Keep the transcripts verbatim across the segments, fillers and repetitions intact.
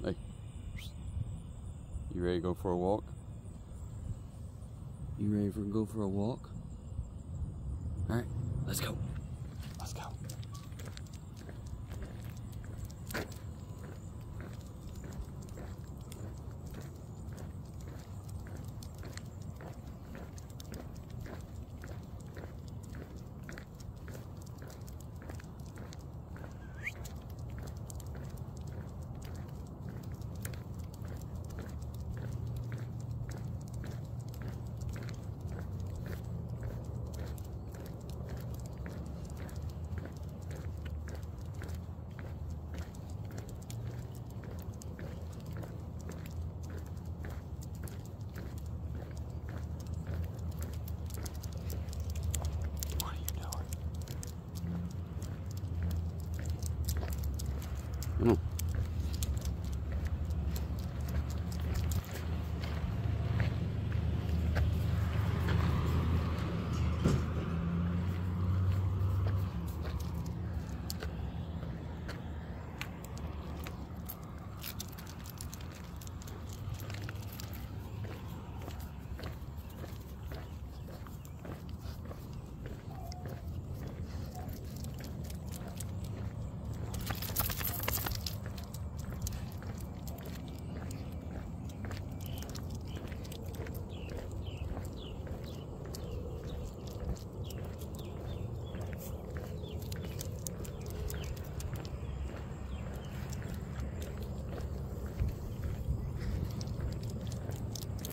Hey. You ready to go for a walk? You ready for go for a walk? Alright, let's go. Let's go. Come on.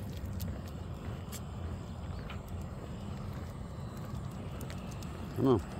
Come on.